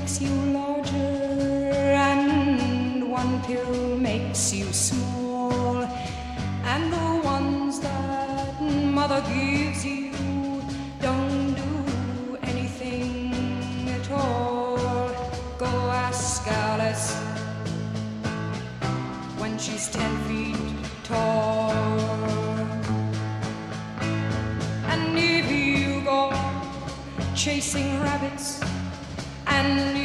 makes you larger, and one pill makes you small, and the ones that mother gives you don't do anything at all. Go ask Alice when she's 10 feet tall. And if you go chasing rabbits and